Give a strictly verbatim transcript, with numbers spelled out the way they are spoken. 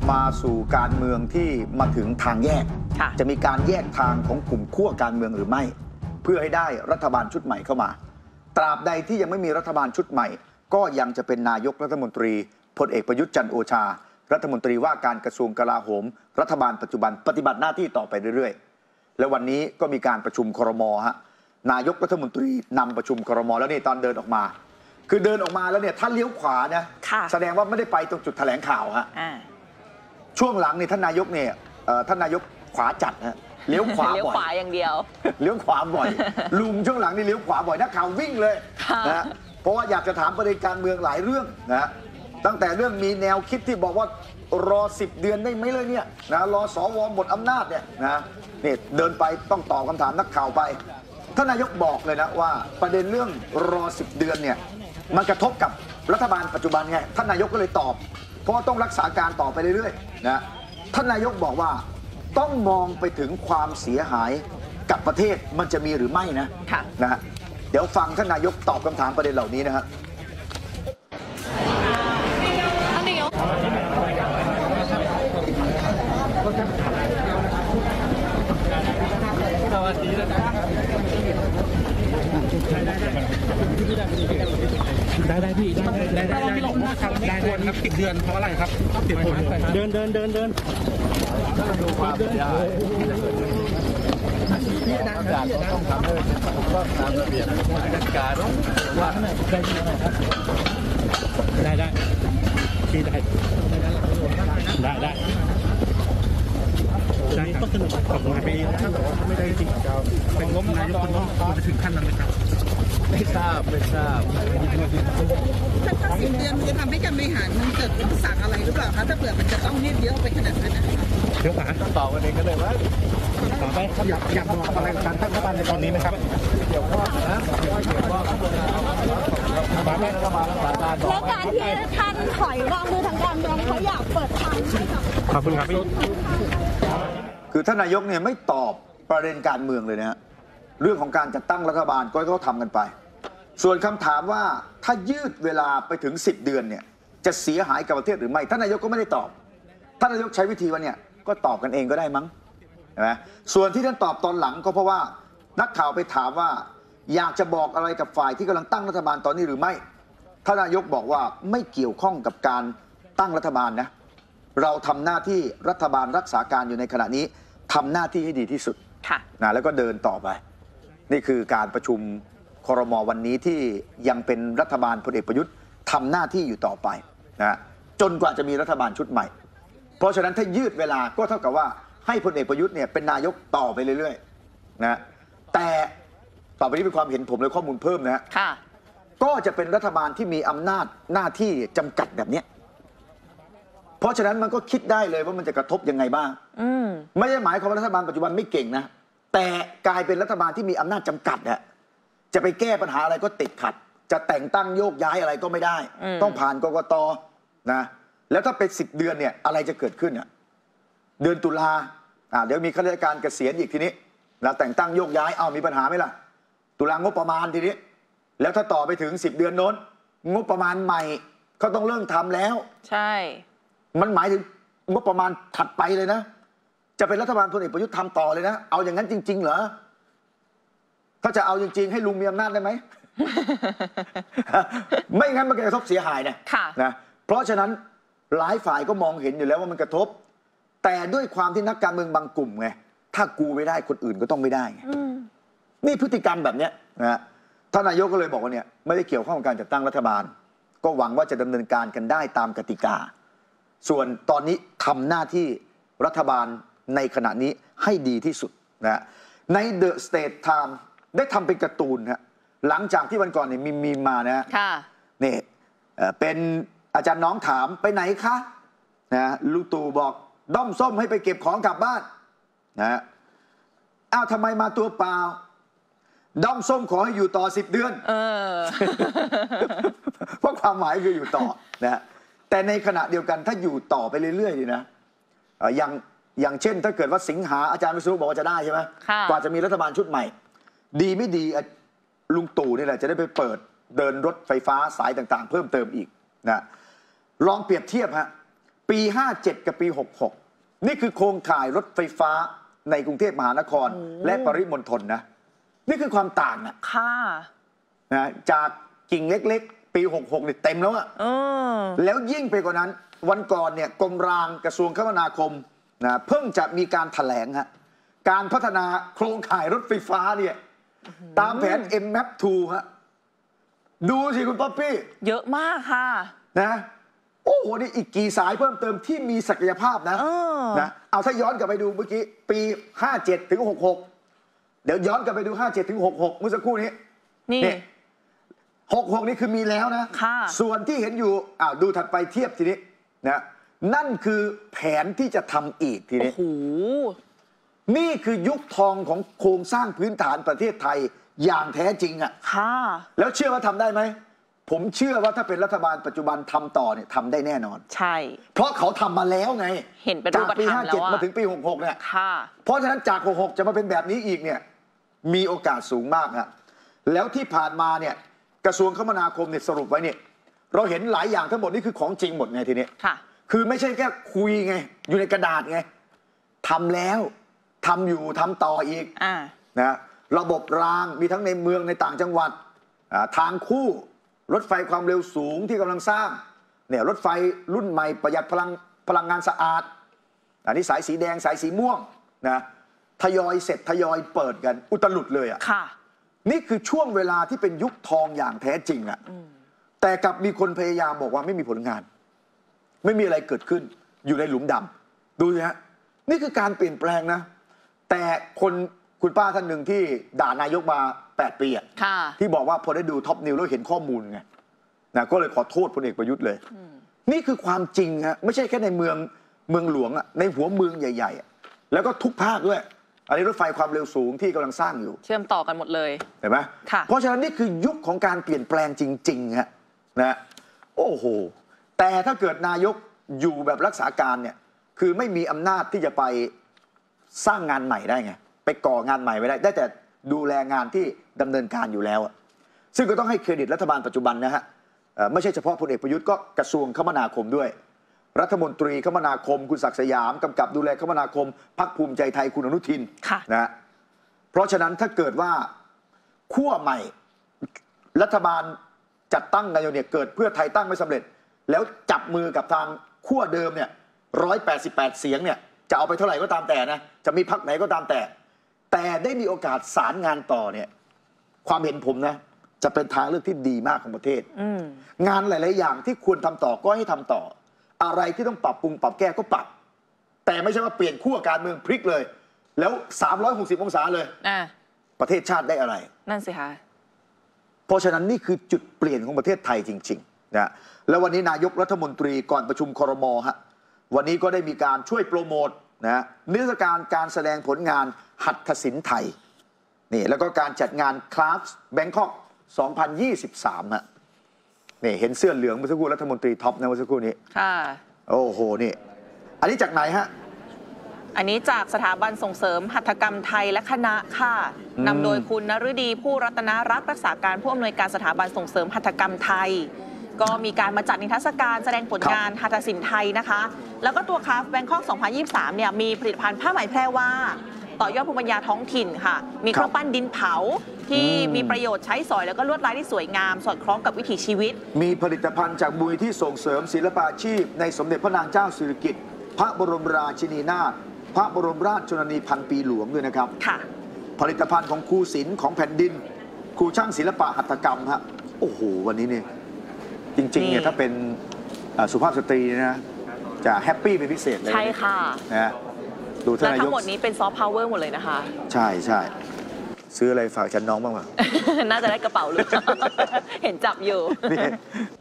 มาสู่การเมืองที่มาถึงทางแยกจะมีการแยกทางของกลุ่มขั้วการเมืองหรือไม่เพื่อให้ได้รัฐบาลชุดใหม่เข้ามาตราบใดที่ยังไม่มีรัฐบาลชุดใหม่ก็ยังจะเป็นนายกรัฐมนตรีพลเอกประยุทธ์จันทร์โอชารัฐมนตรีว่าการกระทรวงกลาโหมรัฐบาลปัจจุบันปฏิบัติหน้าที่ต่อไปเรื่อยๆและวันนี้ก็มีการประชุมครม.ฮะนายกรัฐมนตรีนำประชุมครม.แล้วนี่ตอนเดินออกมาคือเดินออกมาแล้วเนี่ยถ้าเลี้ยวขวานะแสดงว่าไม่ได้ไปตรงจุดแถลงข่าวฮะช่วงหลังนี่ท่านนายกเนี่ยท่านนายกขวาจัดฮะเลี้ยวขวาบ่อยเลี้ยวขวาอย่างเดียวเลี้ยวขวาบ่อยลุงช่วงหลังนี่เลี้ยวขวาบ่อยนักข่าววิ่งเลยนะเพราะว่าอยากจะถามประเด็นการเมืองหลายเรื่องนะตั้งแต่เรื่องมีแนวคิดที่บอกว่ารอสิบเดือนได้ไหมเลยเนี่ยนะรอสวหมดอำนาจเนี่ยนะนี่เดินไปต้องตอบคำถามนักข่าวไปท่านนายกบอกเลยนะว่าประเด็นเรื่องรอสิบเดือนเนี่ยมันกระทบกับรัฐบาลปัจจุบันไงท่านนายกก็เลยตอบเพราะต้องรักษาการต่อไปเรื่อยๆนะท่านนายกบอกว่าต้องมองไปถึงความเสียหายกับประเทศมันจะมีหรือไม่นะนะฮะเดี๋ยวฟังท่านนายกตอบคำถามประเด็นเหล่านี้นะฮะสวัสดีนะครับได้ได้พี่ได้ได้ได้ได้ครับได้ได้ครับสิบเดือนเพราะอะไรครับสิบผลเดินเดินเดินเดินดูความเดินพี่ดังการต้องทำให้ถูกต้องตามระเบียบการว่าได้ได้พี่ได้ได้ได้ได้ก็สนุกกับงานไปถ้าบอกว่าไม่ได้จริงจะเป็นล้มนายกคนล้มมันจะถึงขั้นนั้นไหมครับไม่ทราบไม่ทราบถ้าสิบเดือนมันจะทำให้การบริหารมันเกิดอุปสรรคอะไรหรือเปล่าคะถ้าเผื่อมันจะต้องยืดเยื้อไปขนาดนั้นนะเดี๋ยวป๋าต่อกันเองก็เลยว่าต่อไปอยากอยากบอกอะไรกับการตั้งรัฐบาลในตอนนี้ไหมครับเดี๋ยวว่านะเดี๋ยวว่าป๋าไม่รัฐบาลรัฐบาลแล้วการที่ท่านถอยวางมือทางการเมืองเขาอยากเปิดทางขอบคุณครับพี่คือท่านนายกเนี่ยไม่ตอบประเด็นการเมืองเลยนะฮะเรื่องของการจัดตั้งรัฐบาลก็เขาทำกันไปส่วนคำถามว่าถ้ายืดเวลาไปถึงสิบเดือนเนี่ยจะเสียหายกับประเทศหรือไม่ท่านนายกก็ไม่ได้ตอบท่านนายกใช้วิธีว่าเนี่ยก็ตอบกันเองก็ได้มั้งใช่ไหมส่วนที่ท่านตอบตอนหลังก็เพราะว่านักข่าวไปถามว่าอยากจะบอกอะไรกับฝ่ายที่กำลังตั้งรัฐบาลตอนนี้หรือไม่ท่านนายกบอกว่าไม่เกี่ยวข้องกับการตั้งรัฐบาลนะเราทำหน้าที่รัฐบาลรักษาการอยู่ในขณะนี้ทำหน้าที่ให้ดีที่สุดนะแล้วก็เดินต่อไปนี่คือการประชุมครม.วันนี้ที่ยังเป็นรัฐบาลพลเอกประยุทธ์ทำหน้าที่อยู่ต่อไปนะจนกว่าจะมีรัฐบาลชุดใหม่เพราะฉะนั้นถ้ายืดเวลาก็เท่ากับว่าให้พลเอกประยุทธ์เนี่ยเป็นนายกต่อไปเรื่อยๆนะแต่ต่อไปนี้เป็นความเห็นผมเลยข้อมูลเพิ่มนะก็จะเป็นรัฐบาลที่มีอำนาจหน้าที่จำกัดแบบนี้เพราะฉะนั้นมันก็คิดได้เลยว่ามันจะกระทบยังไงบ้างไม่ได้หมายความว่ารัฐบาลปัจจุบันไม่เก่งนะแต่กลายเป็นรัฐบาลที่มีอำนาจจำกัดอะจะไปแก้ปัญหาอะไรก็ติดขัดจะแต่งตั้งโยกย้ายอะไรก็ไม่ได้ต้องผ่านกกต.นะแล้วถ้าเป็นสิบเดือนเนี่ยอะไรจะเกิดขึ้นอะเดือนตุลาอ่าเดี๋ยวมีข้าราชการเกษียณอีกทีนี้แล้วแต่งตั้งโยกย้ายเอามีปัญหาไหมล่ะตุลางบประมาณทีนี้แล้วถ้าต่อไปถึงสิบเดือนโน้นงบประมาณใหม่เขาต้องเริ่มทำแล้วใช่มันหมายถึงงบประมาณถัดไปเลยนะจะเป็นรัฐบาลพลเอกประยุทธ์ทำต่อเลยนะเอาอย่างนั้นจริงๆเหรอถ้าจะเอาจริงๆให้ลุงมีอำนาจได้ไหม ไม่งั้นมันจะกระทบเสียหายนะนะเพราะฉะนั้นหลายฝ่ายก็มองเห็นอยู่แล้วว่ามันกระทบแต่ด้วยความที่นักการเมืองบางกลุ่มไงถ้ากูไม่ได้คนอื่นก็ต้องไม่ได้ไงนี่พฤติกรรมแบบเนี้ยนะท่านนายกก็เลยบอกว่าเนี่ยไม่ได้เกี่ยวข้องกับการจัดตั้งรัฐบาลก็หวังว่าจะดำเนินการกันได้ตามกติกาส่วนตอนนี้ทำหน้าที่รัฐบาลในขณะนี้ให้ดีที่สุดนะใน The State Time ได้ทำเป็นการ์ตูนฮะหลังจากที่วันก่อนเนี่ยมีมีมานะนี่เป็นอาจารย์น้องถามไปไหนคะนะลุงตู่บอกด้อมส้มให้ไปเก็บของกลับบ้านนะอ้าวทำไมมาตัวเปล่าด้อมส้มขอให้อยู่ต่อสิบเดือนเออ เพราะความหมายคืออยู่ต่อนะแต่ในขณะเดียวกันถ้าอยู่ต่อไปเรื่อยๆดีนะอย่างอย่างเช่นถ้าเกิดว่าสิงหาอาจารย์วิษณุบอกว่าจะได้ใช่ไหมกว่าจะมีรัฐบาลชุดใหม่ดีไม่ดีลุงตู่นี่แหละจะได้ไปเปิดเดินรถไฟฟ้าสายต่างๆเพิ่มเติมอีกนะลองเปรียบเทียบฮะปี ห้าเจ็ด กับปี หกหก นี่คือโครงข่ายรถไฟฟ้าในกรุงเทพมหานครและปริมณฑลนะนี่คือความต่างนะค่ะนะจากกิ่งเล็กๆ ปี หกหกเนี่ยเต็มแล้วอะเออแล้วยิ่งไปกว่านั้นวันก่อนเนี่ยกรมรางกระทรวงคมนาคมนะเพิ่งจะมีการแถลงฮะการพัฒนาโครงข่ายรถไฟฟ้าเนี่ยตามแผน เอ็ม แมป ทูฮะดูสิคุณป๊อปปี้เยอะมากค่ะนะโอ้โหนี่อีกกี่สายเพิ่มเติมที่มีศักยภาพนะเออนะเอาถ้าย้อนกลับไปดูเมื่อกี้ปี ห้าเจ็ด ถึง หกหก เดี๋ยวย้อนกลับไปดู ห้าเจ็ด ถึง หกหก เมื่อสักครู่นี้นี่เนี่ยหกหกนี่คือมีแล้วนะค่ะส่วนที่เห็นอยู่อ้าวดูถัดไปเทียบทีนี้นะนั่นคือแผนที่จะทำอีกทีโอ้นี้โหนี่คือยุคทองของโครงสร้างพื้นฐานประเทศไทยอย่างแท้จริงอะ่ะค่ะแล้วเชื่อว่าทำได้ไหมผมเชื่อว่าถ้าเป็นรัฐบาลปัจจุบันทำต่อเนี่ยทำได้แน่นอนใช่เพราะเขาทำมาแล้วไงเห็นเป็นจารูกปปีธรรมห้าแล้เจ็ดวอะมาถึงปีหกหกเนี่ยค่ะเพราะฉะนั้นจากหกหกจะมาเป็นแบบนี้อีกเนี่ยมีโอกาสสูงมากฮะแล้วที่ผ่านมาเนี่ยกระทรวงคมนาคมเนี่ยสรุปไว้เนี่ยเราเห็นหลายอย่างทั้งหมดนี่คือของจริงหมดไงทีนี้ค่ะคือไม่ใช่แค่คุยไงอยู่ในกระดาษไงทำแล้วทำอยู่ทำต่ออีกอ่านะระบบรางมีทั้งในเมืองในต่างจังหวัดอ่าทางคู่รถไฟความเร็วสูงที่กำลังสร้างเนี่ยรถไฟรุ่นใหม่ประหยัดพลังพลังงานสะอาดอันนี้สายสีแดงสายสีม่วงนะทยอยเสร็จทยอยเปิดกันอุตลุดเลยอ่ะค่ะนี่คือช่วงเวลาที่เป็นยุคทองอย่างแท้จริงอ่ะแต่กลับมีคนพยายามบอกว่าไม่มีผลงาน ไม่มีอะไรเกิดขึ้นอยู่ในหลุมดำดูสิฮะนี่คือการเปลี่ยนแปลงนะ แต่คนคุณป้าท่านหนึ่งที่ด่านายกมาแปดปีอ่ะค่ะที่บอกว่าพอได้ดูท็อปนิวแล้วเห็นข้อมูลไงนะก็เลยขอโทษพลเอกประยุทธ์เลย นี่คือความจริงฮะไม่ใช่แค่ในเมืองเมืองหลวงอ่ะในหัวเมืองใหญ่ๆอะแล้วก็ทุกภาคด้วยอันนี้รถไฟความเร็วสูงที่กำลังสร้างอยู่เชื่อมต่อกันหมดเลยเห็นไหมค่ะเพราะฉะนั้นนี่คือยุคของการเปลี่ยนแปลงจริงๆฮะนะโอ้โหแต่ถ้าเกิดนายกอยู่แบบรักษาการเนี่ยคือไม่มีอำนาจที่จะไปสร้างงานใหม่ได้ไงไปก่องานใหม่ไม่ได้ได้แต่ดูแลงานที่ดำเนินการอยู่แล้วอะซึ่งก็ต้องให้เครดิตรัฐบาลปัจจุบันนะฮะเอ่อไม่ใช่เฉพาะพลเอกประยุทธ์ก็กระทรวงคมนาคมด้วย รัฐมนตรีคมนาคมคุณศักดิ์สยามกำกับดูแลคมนาคมพรรคภูมิใจไทยคุณอนุทินค่ะนะฮะเพราะฉะนั้นถ้าเกิดว่าขั้วใหม่รัฐบาลจัดตั้งกันอยู่เนี่ยเกิดเพื่อไทยตั้งไม่สำเร็จ แล้วจับมือกับทางขั้วเดิมเนี่ยร้อยแปดสิบแปดเสียงเนี่ยจะเอาไปเท่าไหร่ก็ตามแต่นะจะมีพรรคไหนก็ตามแต่ แต่ได้มีโอกาสสารงานต่อเนี่ยความเห็นผมนะจะเป็นทางเลือกที่ดีมากของประเทศอืมงานหลาย ๆ อย่างที่ควรทำต่อก็ให้ทำต่อ อะไรที่ต้องปรับปรุงปรับแก้ก็ปรับ แต่ไม่ใช่ว่าเปลี่ยนขั้วการเมืองพลิกเลย แล้วสามร้อยหกสิบองศาเลยอ่าประเทศชาติได้อะไรนั่นสิคะเพราะฉะนั้นนี่คือจุดเปลี่ยนของประเทศไทยจริง ๆ นะ แล้ววันนี้นายกรัฐมนตรีก่อนประชุมครม.ฮะ วันนี้ก็ได้มีการช่วยโปรโมทนะนิทรรศการการแสดงผลงานหัตถศิลป์ไทย นี่แล้วก็การจัดงานคลาสแบงคอกสองพันยี่สิบสามฮะ นี่เห็นเสื้อเหลืองเมื่อสักครู่รัฐมนตรีท็อปนะเมื่อสักครู่นี้ค่ะโอ้โห นี่ อันนี้จากไหนฮะอันนี้จากสถาบันส่งเสริมหัตถกรรมไทยและคณะค่ะอืมนำโดยคุณนฤดีผู้รัตนรักษ์รักษาการผู้อำนวยการสถาบันส่งเสริมหัตถกรรมไทย ก็มีการมาจัดนิทรรศการแสดงผลงานหัตถศิลป์ไทยนะคะ แล้วก็ตัวคราฟแบงคอกสองพันยี่สิบสามเนี่ยมีผลิตภัณฑ์ผ้าไหมแพรว่าต่อยอดภูมิปัญญาท้องถิ่นค่ะ มีเครื่องปั้นดินเผาที่อืมมีประโยชน์ใช้สอยแล้วก็ลวดลายที่สวยงามสอดคล้องกับวิถีชีวิตมีผลิตภัณฑ์จากมูลที่ส่งเสริมศิลปาชีพ ในสมเด็จพระนางเจ้าสิริกิติ์พระบรมราชินีนาถพระบรมราชชนนีพันปีหลวงด้วยนะครับค่ะผลิตภัณฑ์ของครูศิลป์ของแผ่นดิน ครูช่างศิลปะหัตถกรรมฮะโอ้โห วันนี้เนี่ยจริงๆเนี่ยนี่ถ้าเป็นเอ่อสุภาพสตรีนะจะแฮปปี้เป็นพิเศษเลยใช่ค่ะนะดูท่านและนายทั้กงหมดนี้เป็นซอฟต์พาวเวอร์หมดเลยนะคะใช่ใช่ซื้ออะไรฝากฉันน้องบ้างวะน่าจะได้กระเป๋าหรือ เห็นจับอยู่นี่